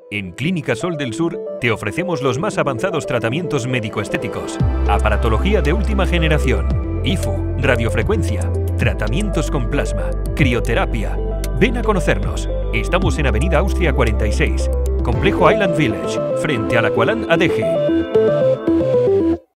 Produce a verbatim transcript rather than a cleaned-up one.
En Clínica Sol del Sur te ofrecemos los más avanzados tratamientos médico-estéticos, aparatología de última generación, I F U, radiofrecuencia, tratamientos con plasma, crioterapia. Ven a conocernos. Estamos en Avenida Austria cuarenta y seis, Complejo Island Village, frente al Aqualand Adeje.